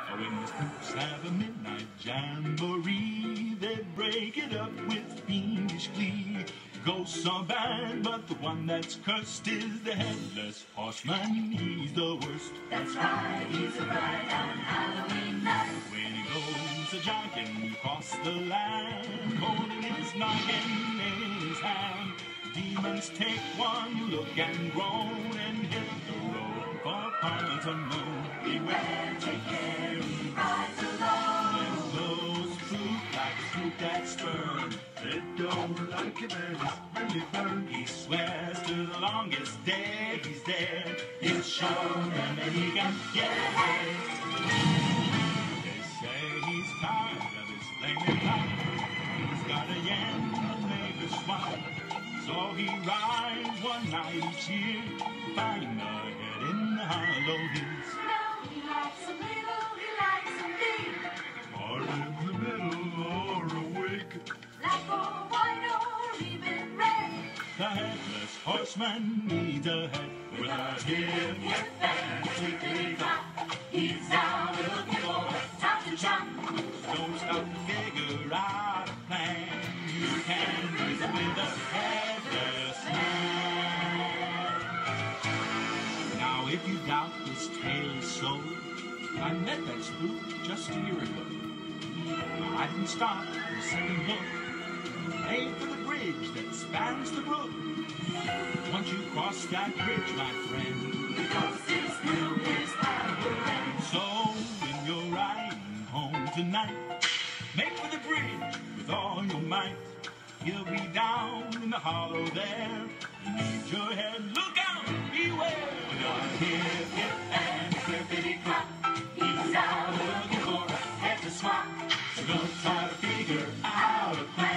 When the spooks have a midnight jamboree, they break it up with fiendish glee. Ghosts are bad, but the one that's cursed is the Headless Horseman. He's the worst. That's right, he's a ride on Halloween night. When he goes a-jogging across the land, holding his noggin in his hand, demons take one look and groan and hit the road for parts unknown. Beware, take care, he rides alone. And those spook like a spook that's burned. They don't like him and it's really burned. He swears to the longest day he's dead. He'll show them that he can get ahead. They say he's tired of his flaming life. He's got a yen from neighbor's wife. So he rides one night each year to find a head in the hollow hills. No, he likes a little, he likes a big. Or in the middle or awake. Black or white or even red. The Headless Horseman needs a head with a hip, hip, and tickety-tock. He's out looking for a top to chop. Don't stop to figure out a plan. You can reason with the Headless Man. Now, if you doubt this tale is so, I met that spook just a year ago. I didn't stop for a second look. Aim for the bridge that spans the brook. Once you cross that bridge, my friend, Because his name is Halloween. so when you're riding home tonight, make for the bridge with all your might. He'll be down in the hollow there. You need your head, look out, beware. With your hip, hip, and clippity-clop. He's out looking for a head to swap. So don't try to figure out a plan.